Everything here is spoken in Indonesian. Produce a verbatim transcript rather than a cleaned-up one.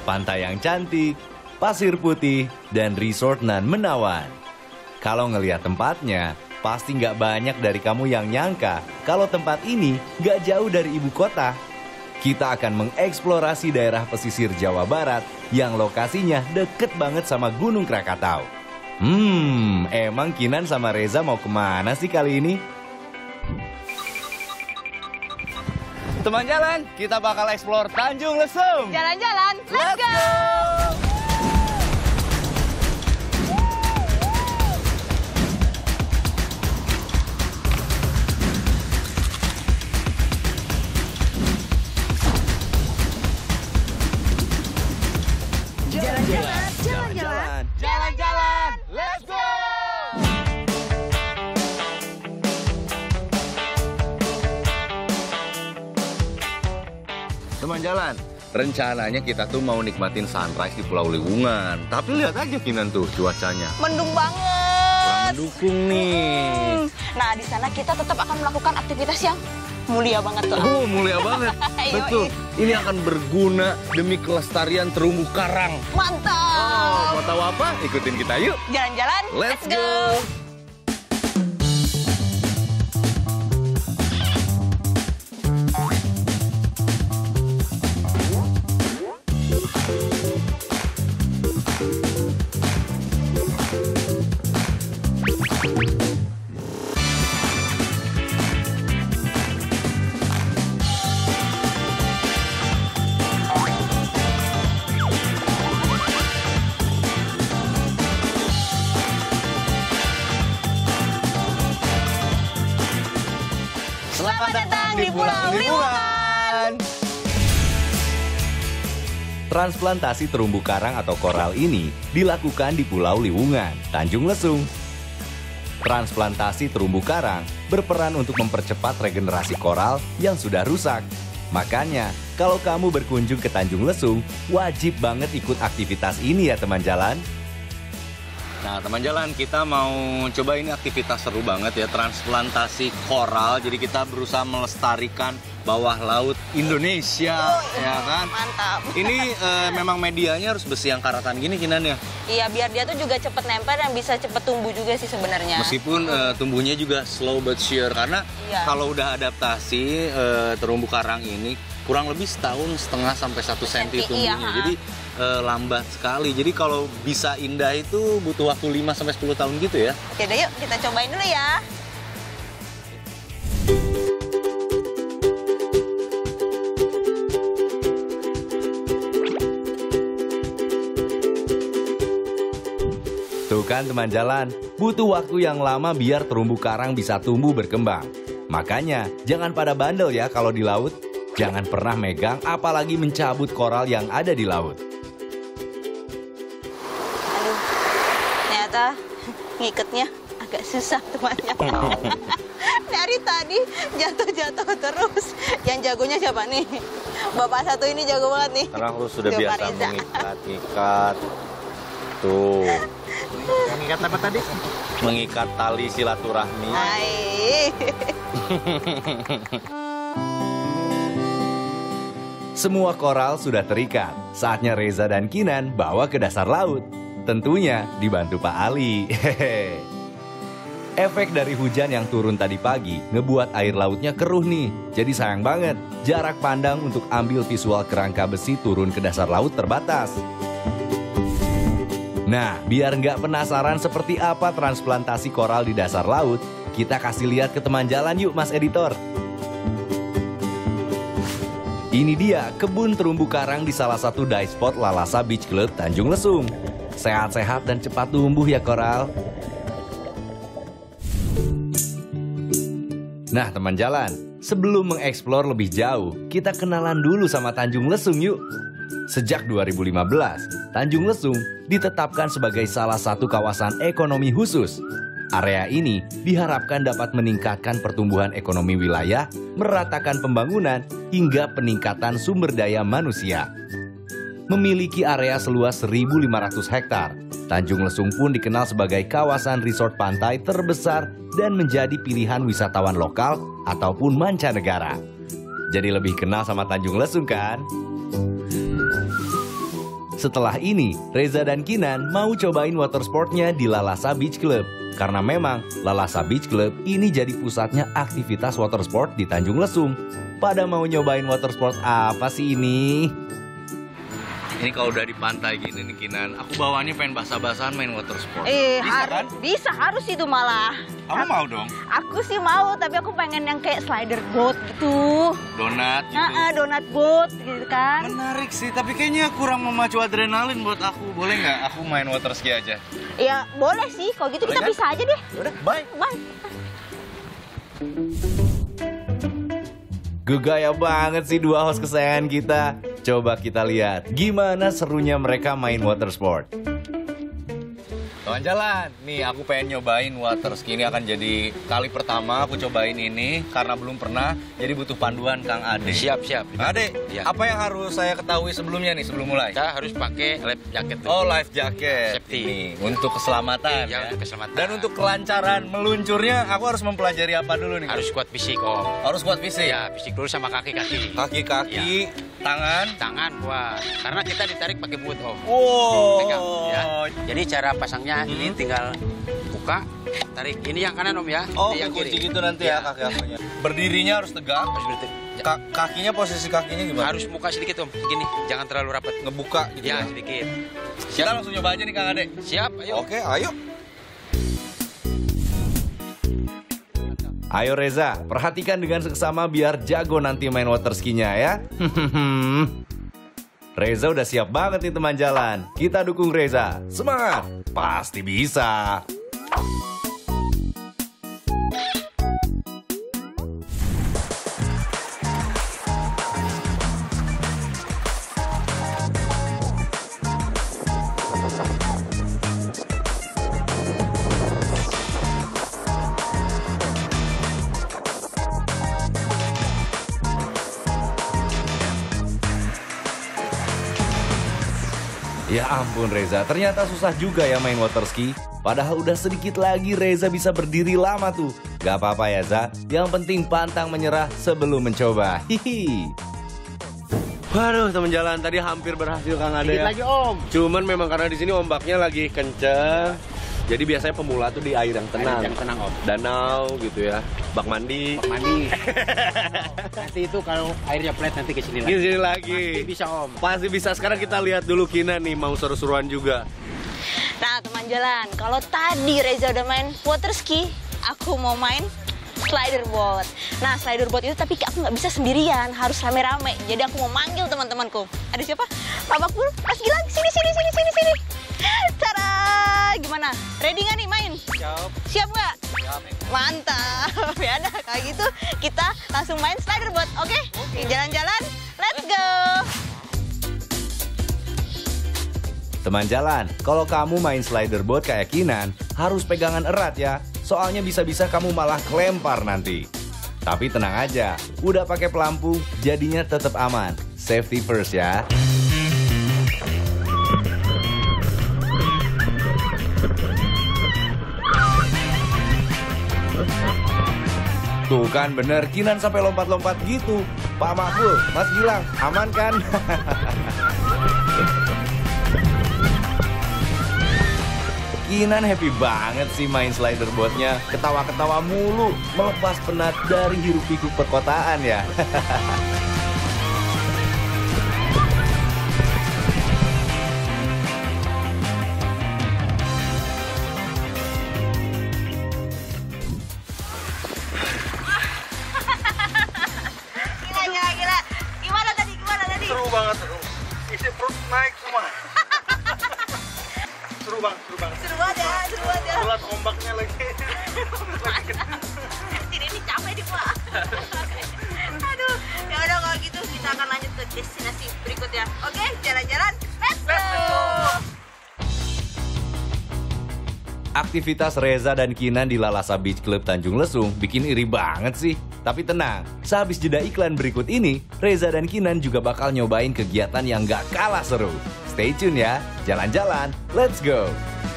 pantai yang cantik, pasir putih, dan resort nan menawan. Kalau ngelihat tempatnya, pasti nggak banyak dari kamu yang nyangka kalau tempat ini nggak jauh dari ibu kota. Kita akan mengeksplorasi daerah pesisir Jawa Barat yang lokasinya deket banget sama Gunung Krakatau. Hmm, emang Kinan sama Reza mau kemana sih kali ini? Teman jalan, kita bakal eksplor Tanjung Lesung. Jalan-jalan, let's go! Jalan-jalan, jalan-jalan, jalan-jalan, let's go! Teman jalan, rencananya kita tuh mau nikmatin sunrise di Pulau Liwungan. Tapi lihat aja Kinan tuh cuacanya. Mendung banget. Kurang mendukung nih. Hmm. Nah, di sana kita tetap akan melakukan aktivitas yang mulia banget tuh. Oh, mulia banget. Betul. Ini akan berguna demi kelestarian terumbu karang. Mantap. Oh, mau tahu apa? Ikutin kita yuk. Jalan-jalan, Let's let's go. Selamat datang di Pulau Liwungan. Transplantasi terumbu karang atau koral ini dilakukan di Pulau Liwungan, Tanjung Lesung. Transplantasi terumbu karang berperan untuk mempercepat regenerasi koral yang sudah rusak. Makanya, kalau kamu berkunjung ke Tanjung Lesung, wajib banget ikut aktivitas ini ya teman jalan. Nah, teman jalan, kita mau coba ini aktivitas seru banget ya, transplantasi koral. Jadi kita berusaha melestarikan bawah laut Indonesia, oh, ya kan? Mantap. Ini uh, memang medianya harus besi yang karatan gini, Kinan ya? Iya, biar dia tuh juga cepet nempel dan bisa cepet tumbuh juga sih sebenarnya. Meskipun uh, tumbuhnya juga slow but sure, karena iya. Kalau udah adaptasi uh, terumbu karang ini kurang lebih setahun setengah sampai satu senti tumbuhnya. Iya, jadi uh, lambat sekali. Jadi kalau bisa indah itu butuh waktu lima sampai sepuluh tahun gitu ya. Oke deh, yuk kita cobain dulu ya. Tuh kan teman jalan, butuh waktu yang lama biar terumbu karang bisa tumbuh berkembang. Makanya jangan pada bandel ya kalau di laut. Jangan pernah megang apalagi mencabut koral yang ada di laut. Aduh, ternyata ngiketnya agak susah temannya. Dari tadi jatuh-jatuh terus. Yang jagonya siapa nih? Bapak satu ini jago banget nih. Sekarang lu sudah Coba biasa Reza. mengikat-ikat. Tuh. Mengikat apa tadi? Mengikat tali silaturahmi. Hai. Semua koral sudah terikat. Saatnya Reza dan Kinan bawa ke dasar laut. Tentunya dibantu Pak Ali. Hehehe. Efek dari hujan yang turun tadi pagi ngebuat air lautnya keruh nih. Jadi sayang banget, jarak pandang untuk ambil visual kerangka besi turun ke dasar laut terbatas. Nah, biar nggak penasaran seperti apa transplantasi koral di dasar laut, kita kasih lihat ke teman jalan yuk Mas Editor. Ini dia kebun terumbu karang di salah satu dive spot Lalasa Beach Club Tanjung Lesung. Sehat-sehat dan cepat tumbuh ya koral. Nah teman jalan, sebelum mengeksplor lebih jauh, kita kenalan dulu sama Tanjung Lesung yuk. Sejak dua ribu lima belas, Tanjung Lesung ditetapkan sebagai salah satu kawasan ekonomi khusus. Area ini diharapkan dapat meningkatkan pertumbuhan ekonomi wilayah, meratakan pembangunan, hingga peningkatan sumber daya manusia. Memiliki area seluas seribu lima ratus hektar, Tanjung Lesung pun dikenal sebagai kawasan resort pantai terbesar dan menjadi pilihan wisatawan lokal ataupun mancanegara. Jadi lebih kenal sama Tanjung Lesung kan? Setelah ini, Reza dan Kinan mau cobain water sportnya di Lalasa Beach Club. Karena memang Lalasa Beach Club ini jadi pusatnya aktivitas water sport di Tanjung Lesung. Pada mau nyobain water sport apa sih ini? Ini kalau udah di pantai gini nih Kinan, aku bawaannya pengen basah-basahan main water sport. Eh, bisa harus, kan? Bisa, harus itu malah. Kamu mau dong? Aku sih mau, tapi aku pengen yang kayak slider boat gitu. Donat gitu. Nah, donat boat gitu kan. Menarik sih, tapi kayaknya kurang memacu adrenalin buat aku. Boleh nggak aku main water ski aja? Ya, boleh sih. Kalau gitu Boleh kita kan? bisa aja deh. Udah, bye. Bye. Gegaya banget sih dua host kesayangan kita. Coba kita lihat gimana serunya mereka main water sport. Kawan jalan, nih aku pengen nyobain water ski. Ini akan jadi kali pertama aku cobain ini karena belum pernah. Jadi butuh panduan Kang Ade. Siap, siap. Ade, Ya. apa yang harus saya ketahui sebelumnya nih sebelum mulai? Kita harus pakai life jacket. Oh, life jacket. Safety. Ini untuk keselamatan Ya, untuk keselamatan. Dan untuk kelancaran meluncurnya aku harus mempelajari apa dulu nih? Harus kuat fisik, Om. Harus kuat fisik. Ya, fisik dulu sama kaki-kaki. Kaki-kaki, tangan. Tangan kuat. Karena kita ditarik pakai boot, Om. Wow. Pegang, ya. Jadi cara pasangnya ini tinggal buka, tarik. Ini yang kanan, Om ya. Oh, Ini yang kunci kiri. gitu nanti ya, kaki kakinya. Berdirinya harus tegak. Harus berarti. Ka kakinya posisi kakinya gimana? Harus muka sedikit, Om. Gini, jangan terlalu rapat. Ngebuka gitu Ya, ya. sedikit. Kita langsung nyoba aja nih Kang Ade. Siap, ayo. Oke, ayo. Ayo Reza, perhatikan dengan seksama biar jago nanti main water ski-nya ya. Reza udah siap banget nih teman jalan. Kita dukung Reza. Semangat, pasti bisa. Ya ampun Reza, ternyata susah juga ya main water ski. Padahal udah sedikit lagi Reza bisa berdiri lama tuh. Gak apa-apa ya Za, yang penting pantang menyerah sebelum mencoba. Hihi. Waduh teman jalan, tadi hampir berhasil Kang Ade ya. Lagi Om. Cuman memang karena di sini ombaknya lagi kenceng. Jadi biasanya pemula tuh di air yang tenang. Air yang tenang, Om. Danau gitu ya. Bak mandi. Bak mandi. Nanti itu kalau airnya flat nanti ke sini Di lagi. sini lagi. Pasti bisa Om. Pasti bisa. Sekarang kita lihat dulu Kinan nih mau seru-seruan juga. Nah, teman jalan, kalau tadi Reza udah main water ski, aku mau main slider boat. Nah, slider boat itu tapi aku nggak bisa sendirian, harus rame-rame. Jadi aku mau manggil teman-temanku. Ada siapa? Pak Makbul, Mas Gilang, sini, sini, sini, sini, sini. Cara gimana? Ready nggak nih main? Siap. Siap nggak? Siap. Mantap. Ya udah, kalau gitu kita langsung main slider boat, oke? Jalan-jalan, let's go. Teman jalan, kalau kamu main slider boat kayak Kinan, harus pegangan erat ya. Soalnya bisa-bisa kamu malah kelempar nanti. Tapi tenang aja, udah pakai pelampung, jadinya tetap aman. Safety first ya. Tuh kan bener, Kinan sampai lompat-lompat gitu. Pak Makbul, Mas Gilang, aman kan? Kinan happy banget sih main slider boatnya. Ketawa-ketawa mulu, melepas penat dari hiruk-pikuk perkotaan ya. Gila, gila, gila. Gimana tadi, gimana tadi? Seru banget. Isi perut naik semua. Seru banget, seru banget. Seru banget ya, seru banget ya. Lihat ombaknya lagi. Tidak ini capek di Pak. Aduh, ya udah kalau gitu kita akan lanjut ke destinasi berikutnya. Oke, jalan-jalan, let's go. Aktivitas Reza dan Kinan di Lalasa Beach Club Tanjung Lesung bikin iri banget sih. Tapi tenang, sehabis jeda iklan berikut ini, Reza dan Kinan juga bakal nyobain kegiatan yang gak kalah seru. Stay tune ya, jalan-jalan, let's go!